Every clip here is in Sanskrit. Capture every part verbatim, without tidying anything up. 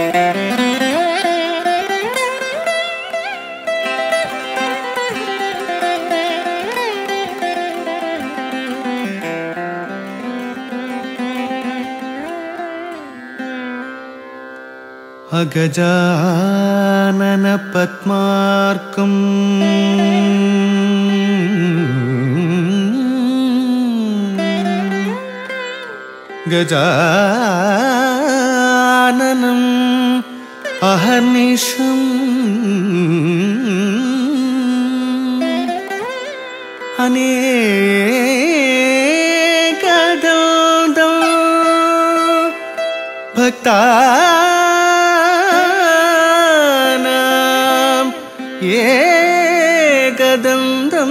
अगजानन पद्मार्कम् गजाननम् अहर्निशम् अनेकदं भक्ता एकदन्तम्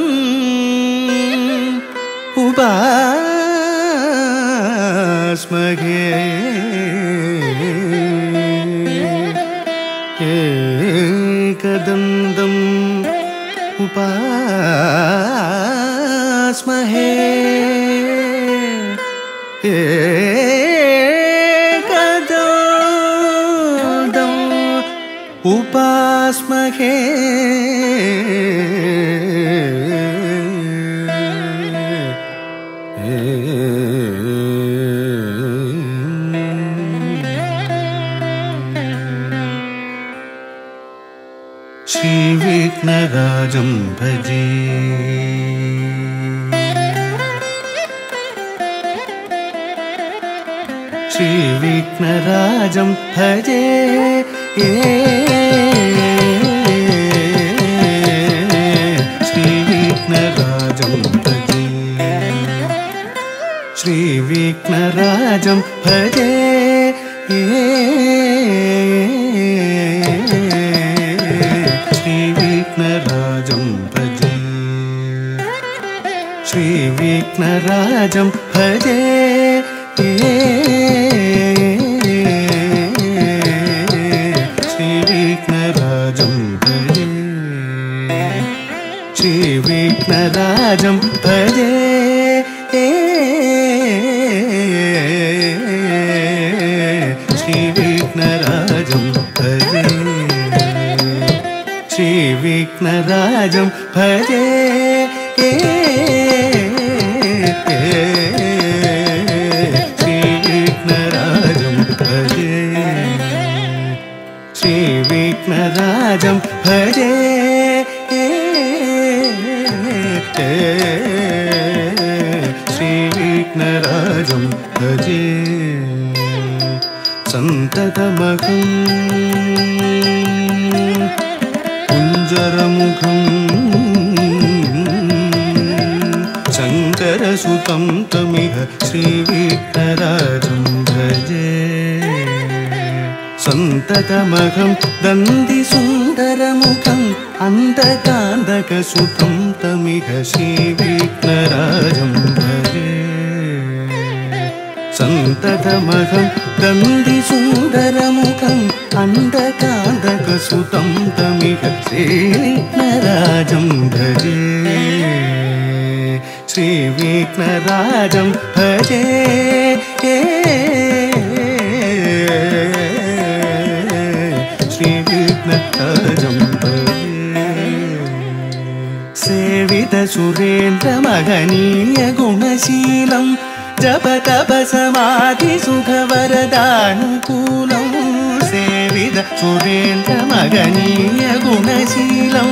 उपास्महे एकदन्तम् उपास्महे एकदन्तम् उपास्महे श्रीविघ्नराजं भजे श्रीविघ्नराजं भजे श्रीविघ्नराजं भजे श्रीविघ्नराजं भजे श्रीविघ्नराजं भजे श्रीविघ्नराजं भजे श्रीविघ्नराजं भजे श्रीविघ्नराजं भजे श्रीविघ्नराजं भजे श्रीविघ्नराजं भजे श्रीविघ्नराजं भजे श्रीविघ्नराजं भजे श्रीविघ्नराजं भजे सन्ततमहं कुञ्जरमुखं शङ्करसुतं तमिह श्रीविघ्नराजं भजे सन्ततमहं दन्तिसुन्दरमुखम् अन्तकान्तकसुतं तमिह श्रीविघ्नराजं भजे सन्ततमहं दन्तिसुन्दरमुखम् अन्तकान्तकसुतं तमिह श्रीविघ्नराजं भजे श्रीविघ्नराजं भजे श्रीविघ्नराजं भजे सेवितसुरेन्द्रमहनीय गुणशीलं जपतपसमाधिसुखवरदानुकूलं सेवितसुरेन्द्रमहनीय गुणशीलं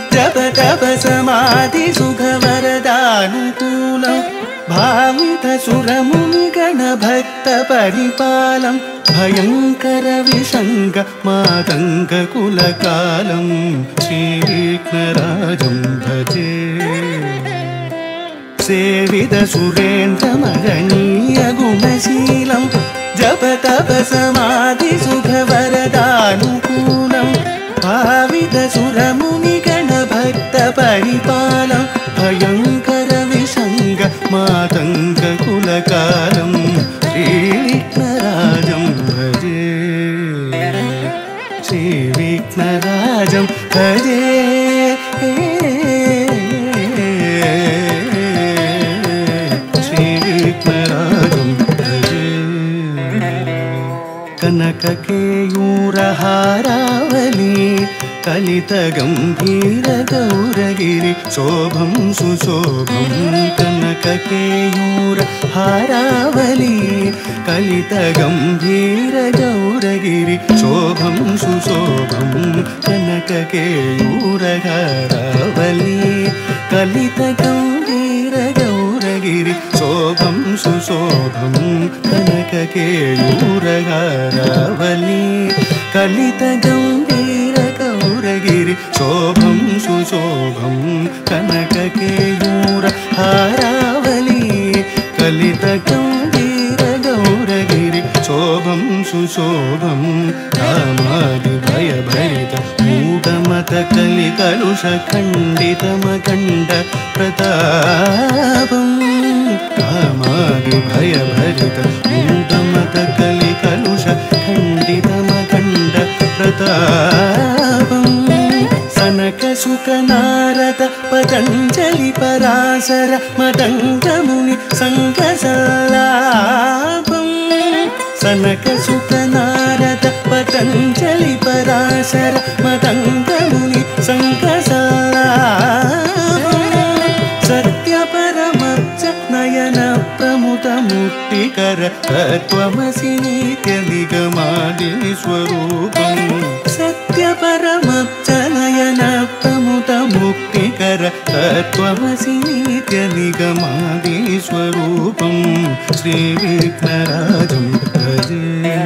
जपतपसमाधिसुखवरदानुकूलं भावितसुरमुनिगणभक्तपरिपालं भयङ्करविषङ्गमातङ्ककुलकालं श्रीविघ्नराजं भजे सेवितसुरेन्द्रमहनीय गुणशीलं जपतपसमाधिसुखवरदानुकूलं भावितसुरमुनिगणभक्तपरिपालं भयङ्करविषङ्गमातङ्ककुलकालं श्रीविघ्नराजं भजे श्रीविघ्नराजं भजे कनककेयूरहारावली कलितगम्भीरगौरगिरि शोभं सुशोभं कनककेयूरहारावली कलितगम्भीरगौरगिरि शोभं सुशोभं कनककेयूरहारावली कलितगम्भीरगौरगिरि शोभं सुशोभं कनककेयूरहारावली कलितगम्भीरगौरगिरि शोभं सुशोभं कनककेयूरहारावली कलितगम्भीरगौरगिरि शोभं सुशोभं कामादिभयभरित मूढमतकलिकलुषखण्डितमखण्ड प्रतापं कामादिभयभरित मूढमतकलिकलुषखण्डितमखण्ड प्रतापं सनकसुकनारद पतञ्जलि पराशर मदङ्गमुनि सङ्गसल्लापं सनकसुकनारद पतञ्जलि पराशर मदङ्गमुनि सङ्गसल्लापं सत्यपरमब्ज नयन प्रमुद मुक्तिकर तत्त्वमसि नित्यनिगमादि स्वरूपं सत्यपरमब्ज नयन प्रमुद मुक्तिकर तत्त्वमसि नित्यनिगमादि स्वरूपं श्रीविघ्नराजं भजे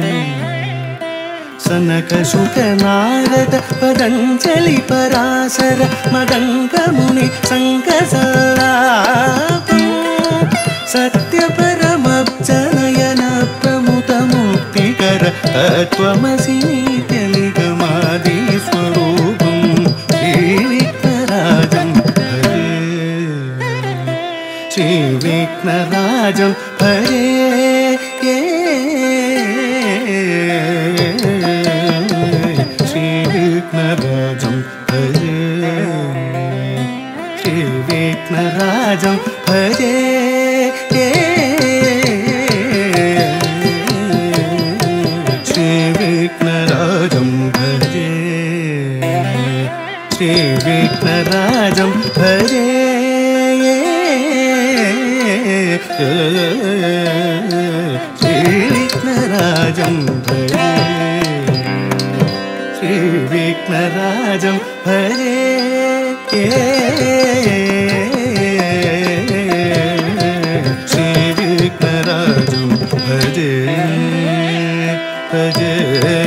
सनकसुकनारद पतञ्जलि पराशर मदङ्गमुनि सङ्गसल्लापं सत्यपरमब्ज नयन प्रमुद मुक्तिकर तत्त्वमसि नित्यनिगमादि स्वरूपं श्रीविघ्नराजं भजे श्रीविघ्नराजं भजे श्रीविघ्नराजं भजे श्रीविघ्नराजं भजे श्रीविघ्नराजं भजे श्रीविघ्नराजं भजे श्रीविघ्नराजं भजे श्रीविघ्नराजं भजे श्रीविघ्नराजं भजे भजे